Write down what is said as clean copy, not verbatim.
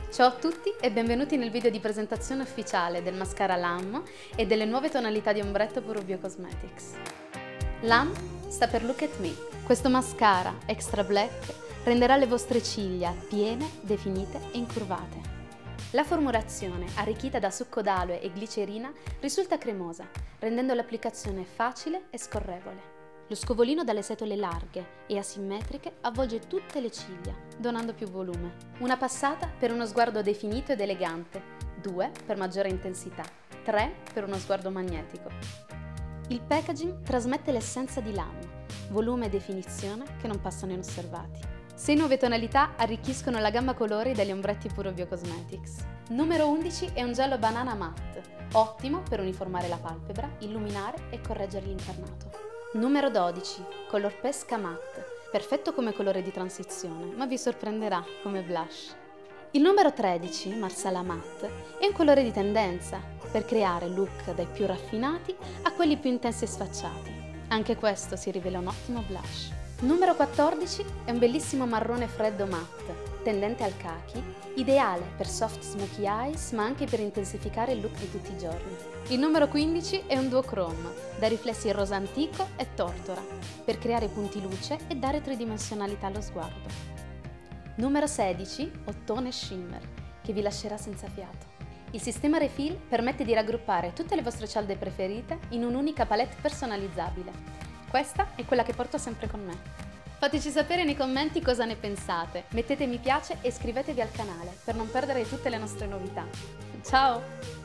Ciao a tutti e benvenuti nel video di presentazione ufficiale del mascara LAM e delle nuove tonalità di ombretto Puro Bio Cosmetics. LAM sta per Look at Me. Questo mascara extra black renderà le vostre ciglia piene, definite e incurvate. La formulazione, arricchita da succo d'aloe e glicerina, risulta cremosa, rendendo l'applicazione facile e scorrevole. Lo scovolino dalle setole larghe e asimmetriche avvolge tutte le ciglia, donando più volume. Una passata per uno sguardo definito ed elegante, 2 per maggiore intensità, 3 per uno sguardo magnetico. Il packaging trasmette l'essenza di LAM, volume e definizione che non passano inosservati. 6 nuove tonalità arricchiscono la gamma colori degli ombretti Puro Bio Cosmetics. Numero 11 è un giallo banana matte, ottimo per uniformare la palpebra, illuminare e correggere l'incarnato. Numero 12, color pesca matte, perfetto come colore di transizione, ma vi sorprenderà come blush. Il numero 13, marsala matte, è un colore di tendenza, per creare look dai più raffinati a quelli più intensi e sfacciati. Anche questo si rivela un ottimo blush. Numero 14 è un bellissimo marrone freddo matte, tendente al khaki, ideale per soft smoky eyes ma anche per intensificare il look di tutti i giorni. Il numero 15 è un duochrome, da riflessi rosa antico e tortora, per creare punti luce e dare tridimensionalità allo sguardo. Numero 16, ottone shimmer, che vi lascerà senza fiato. Il sistema refill permette di raggruppare tutte le vostre cialde preferite in un'unica palette personalizzabile. Questa è quella che porto sempre con me. Fateci sapere nei commenti cosa ne pensate, mettete mi piace e iscrivetevi al canale per non perdere tutte le nostre novità. Ciao!